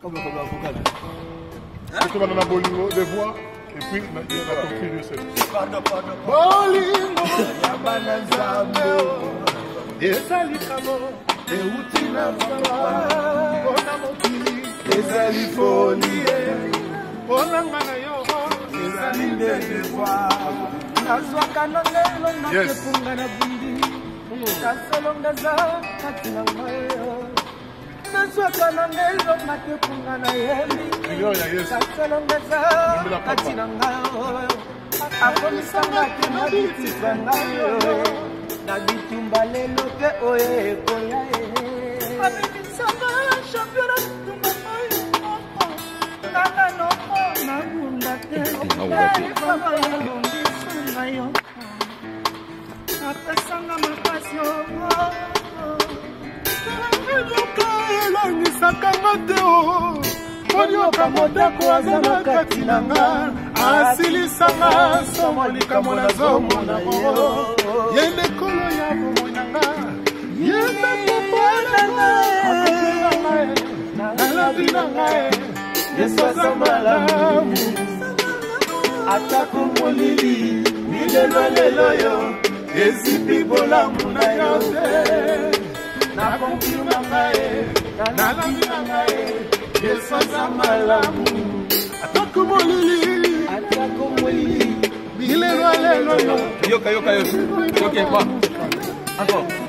Comme avocat. Tu vas dans la bolingo de voix et puis il y a la conclusion de cette. Pardon. Bolingo, Yabana Zambo. Ezali Kamo, Eutina Mama. Bona Mokili, Ezali Folie. Bona Manayo, Ezali Devoir. Nazwaka na lelo na kepunga na bundi. Kaselonga za katina mayo. Nazwaka na lelo na kepunga na yeli. Kaselonga za katina mayo. Akomisanga ke mabiti zangayo. Na bitumba lelo ke oye koya e. Abitisanga championnat tumba mayo. Nana no na bunda te. Fama yelongi sangayo. Apesanga mapasio. Elangisaka mateo. Monyoka modako azana kati nanga. Asilisanga somo likamo na zomo na mo. Yende kolo ya momonanga. Yende popolanga. Nalabi nanga. Yesoza malamu. Atako molili. Milelo yo. Ezipi bolamu na yo te. Na konkiru nangae. Nalabi nangae. Yesoza malamu. Atako molili. Milelo yo. Yoka. Ok, bon. Encore.